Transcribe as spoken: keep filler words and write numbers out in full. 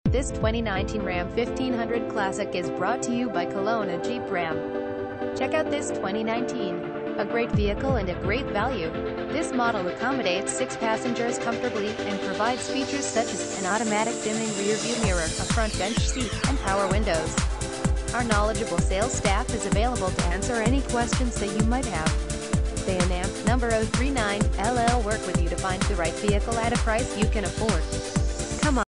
This twenty nineteen Ram fifteen hundred Classic is brought to you by Kelowna Jeep Ram. Check out this twenty nineteen. A great vehicle and a great value. This model accommodates six passengers comfortably, and provides features such as an automatic dimming rear-view mirror, a front bench seat, and power windows. Our knowledgeable sales staff is available to answer any questions that you might have. They N A M number zero three nine L L work with you to find the right vehicle at a price you can afford. Come on.